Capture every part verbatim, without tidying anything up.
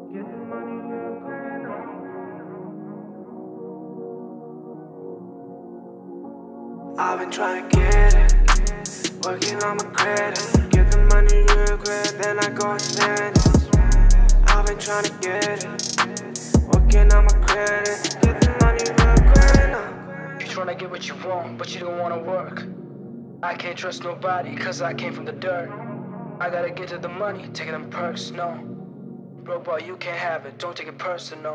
Get the money real quick now. I've been trying to get it, working on my credit. Get the money real quick, then I go and spend it. I've been trying to get it, working on my credit. Get the money real quick now. You tryna get what you want, but you don't wanna work. I can't trust nobody, cause I came from the dirt. I gotta get to the money, taking them perks, no. Bro, boy, you can't have it, don't take it personal.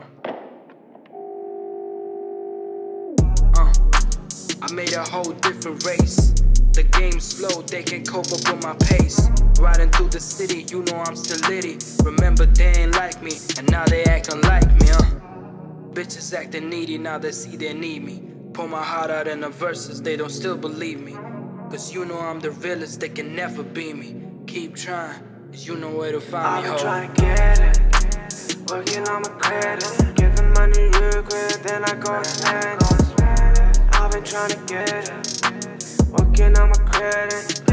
Uh, I made a whole different race. The game's slow, they can't cope up with my pace. Riding through the city, you know I'm still litty. Remember they ain't like me, and now they acting like me, uh. Bitches acting needy, now they see they need me. Pour my heart out in the verses, they don't still believe me. Cause you know I'm the realest, they can never be me. Keep trying, cause you know where to find I've me, been ho. trying to get it, working on my credit. Get the money real quick, then I go and spend it. I've been trying to get it, working on my credit.